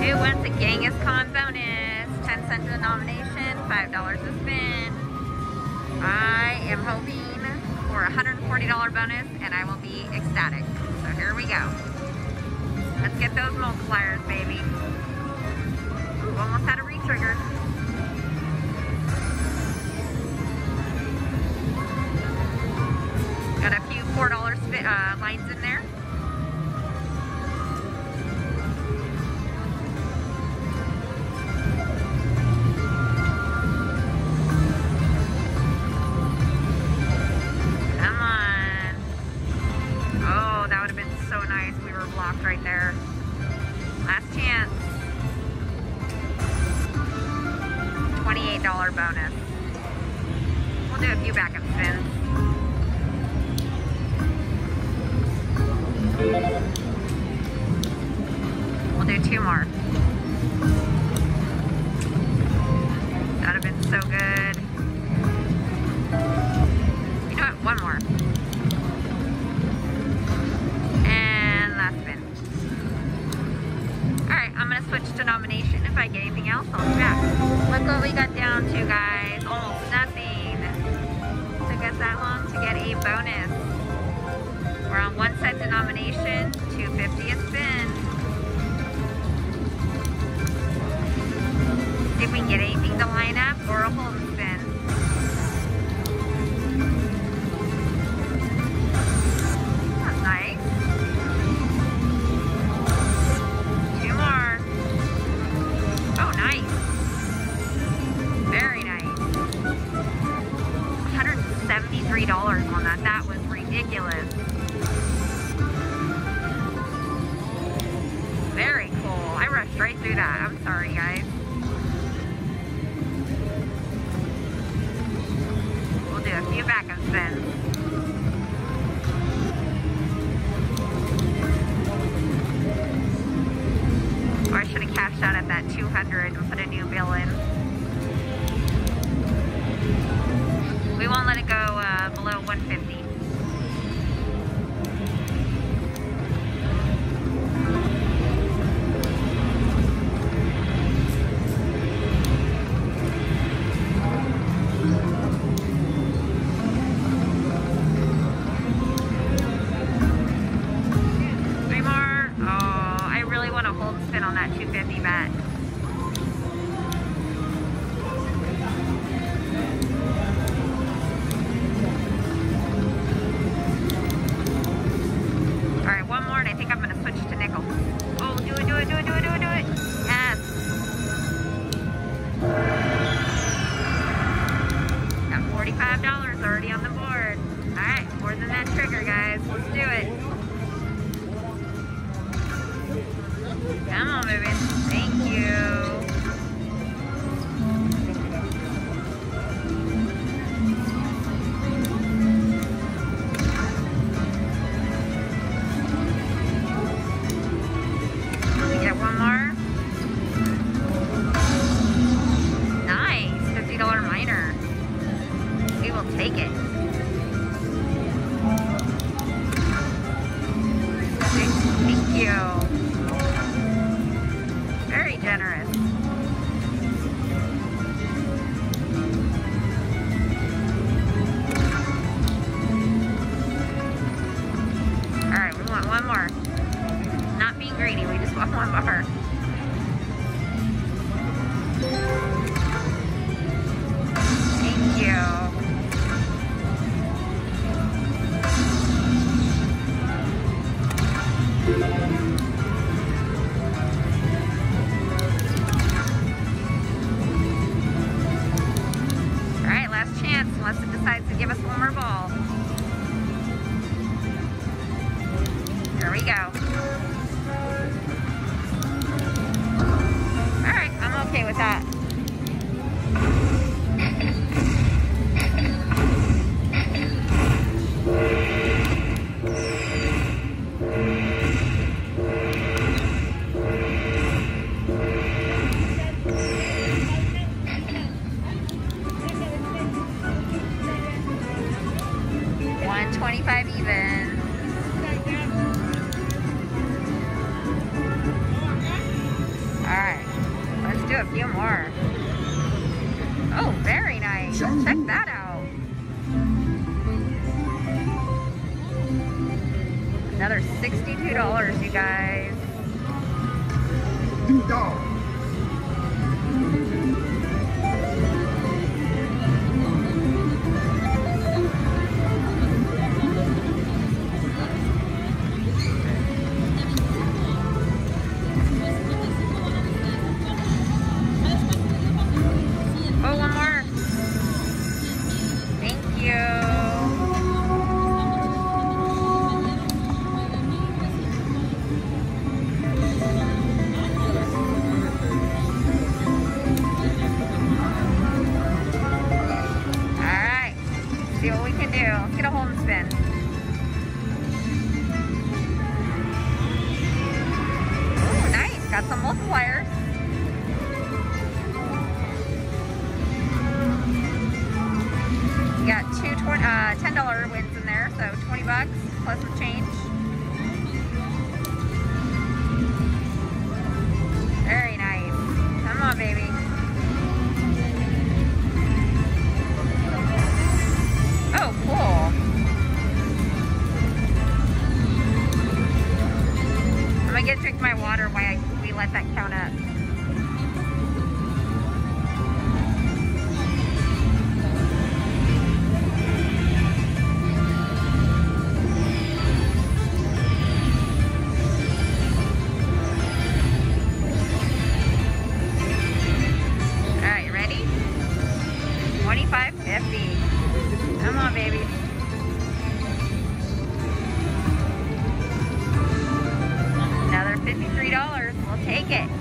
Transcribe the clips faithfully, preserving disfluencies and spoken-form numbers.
Who wants a Genghis Khan bonus? ten cents denomination, five dollars a spin. I am hoping for a one hundred forty dollar bonus and I will be ecstatic. So here we go. Let's get those multipliers, baby. Ooh, almost had a re-trigger. Got a few four dollar uh, lines in there. Come on. Oh, that would have been so nice. We were blocked right there. Last chance. twenty-eight dollar bonus. We'll do a few backup spins. We'll do two more. That would have been so good. You know what? One more. And last spin. Alright, I'm going to switch denomination. If I get anything else, I'll be back. Look what we got down to, guys. Almost nothing. Took us that long to get a bonus. We're on one cent denomination, two fifty a spin. See if we can get anything to line up or a hold and spin. That's nice. Two more. Oh, nice. Very nice. one hundred seventy-three dollars on that. That was ridiculous. Very cool. I rushed right through that. I'm sorry, guys. We'll do a few backup spins. Or I should have cashed out at that two hundred and put a new bill in. We won't let it go uh, below one fifty. On that two fifty bet. Alright, one more and I think I'm going to switch to nickel. Oh, do it, do it, do it, do it, do it, do it. Yes. Got forty-five dollars already on the board. Alright, more than that trigger, guys. Let's do it. Come on, baby. Thank you. Let me get one more. Nice. fifty dollar minor. We will take it. Thank you. Very generous. Alright, we want one more. Not being greedy, we just want one more. Thank you. Unless it decides to give us one more ball. Here we go. a few more. Oh, very nice. Check that out. Another sixty-two dollars, you guys. Oh, one more. Thank you. Alright. See what we can do. Let's get a hold and spin. Ooh, nice. Got some multipliers. Got two uh, ten dollar wins in there, so twenty bucks plus some change. Very nice. Come on, baby. Oh, cool. I'm gonna get a drink of my water while I, we let that count up. twenty-five fifty. Come on, baby. Another fifty-three dollars. We'll take it.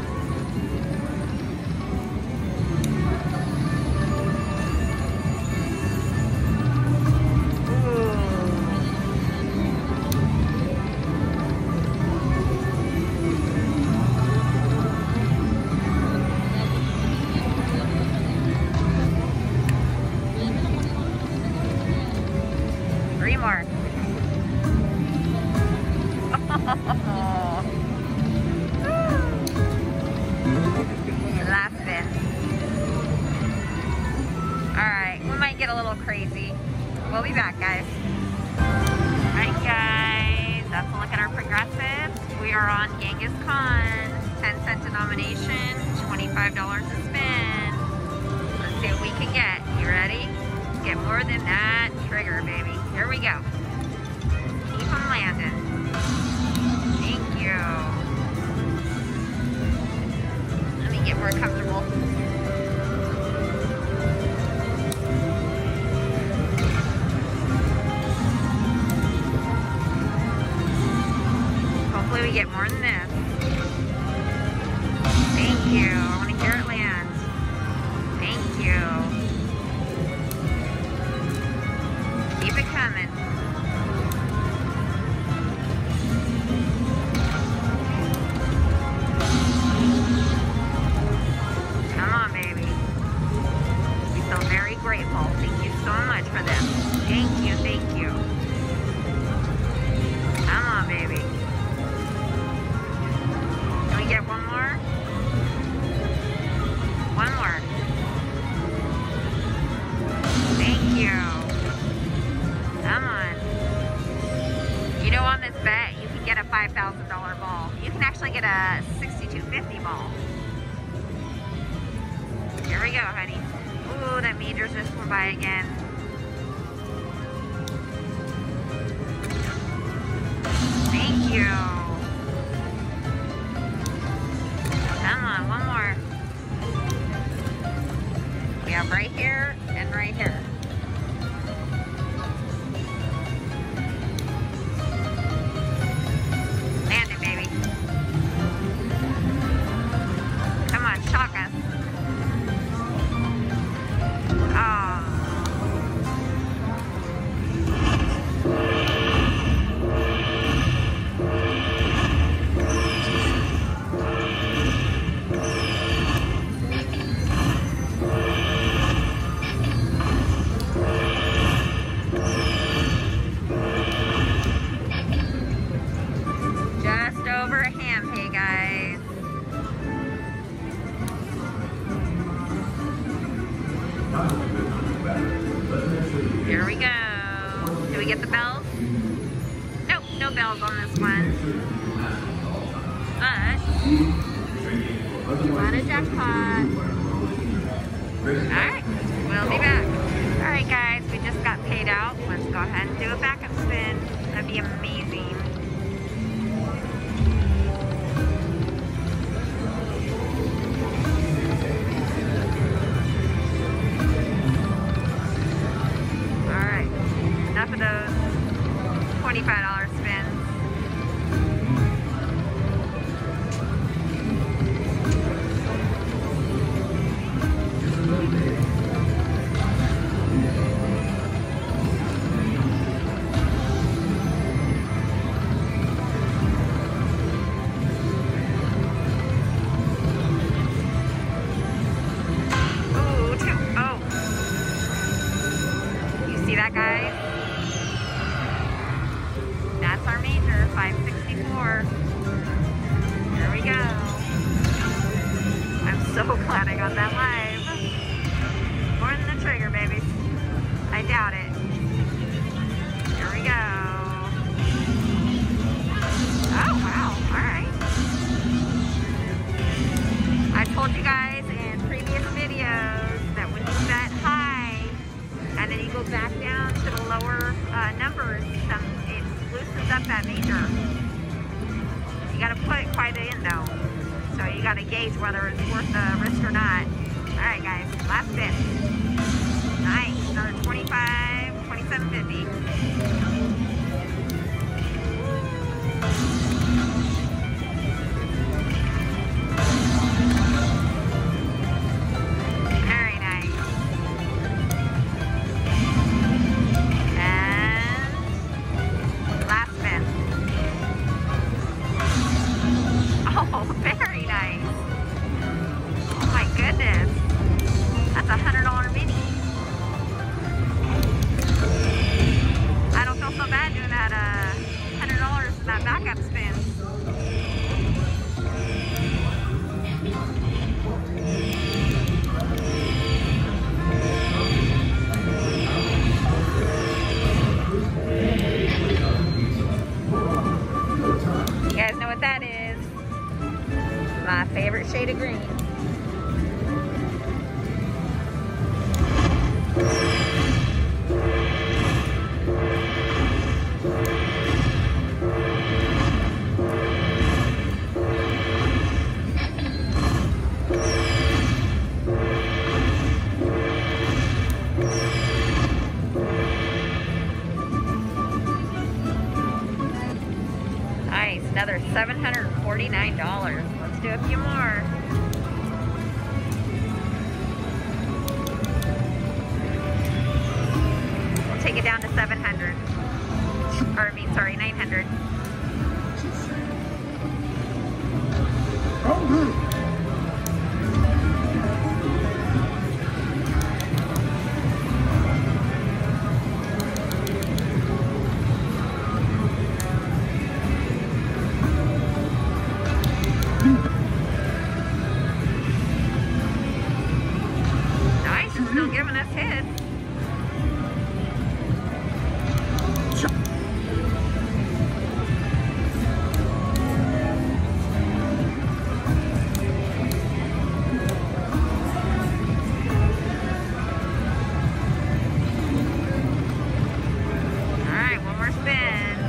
Three more. Last spin. Alright, we might get a little crazy. We'll be back, guys. Alright, guys. That's a look at our progressives. We are on Genghis Khan. ten cent denomination, twenty-five dollars a spin. Let's see what we can get. You ready? Get more than that trigger, baby. Here we go. Keep them landing. Thank you. Let me get more comfortable. Hopefully we get more than this. Thank you. I want to hear it land. Thank you. Keep it coming. Come on, baby. We feel very grateful. Thank you so much for this. Thank you, thank you. Come on, baby. Can we get one more? One more. Thank you. Come on. You know, on this bet, you can get a five thousand dollar ball. You can actually get a sixty-two fifty ball. Here we go, honey. Ooh, that meter's just went by again. Thank you. Come on, one more. We have right here and right here. Land it, baby. Come on, shock us. Oh. we get the bells? Nope, no bells on this one. But, not a jackpot. Alright, we'll be back. Alright guys, we just got paid out. Let's go ahead and do a backup spin. That'd be amazing. Alright, enough of those twenty-five dollar spins. That guys, that's our major, five sixty-four. Here we go. I'm so glad I got that live. More than the trigger, babies. I doubt it. Here we go. Oh wow, alright. I told you guys in previous videos that when you bet high and then you go back down to the lower uh, numbers, some, it loosens up that major. You gotta put quite in though. So you gotta gauge whether it's worth the risk or not. Alright guys, last spin. Nice, another twenty-five, twenty-seven fifty. My favorite shade of green. Nice, another seven hundred forty-nine dollars. Let's do a few more. We'll take it down to seven hundred. Or I mean, sorry, nine hundred. Still giving us hits. Alright, one more spin.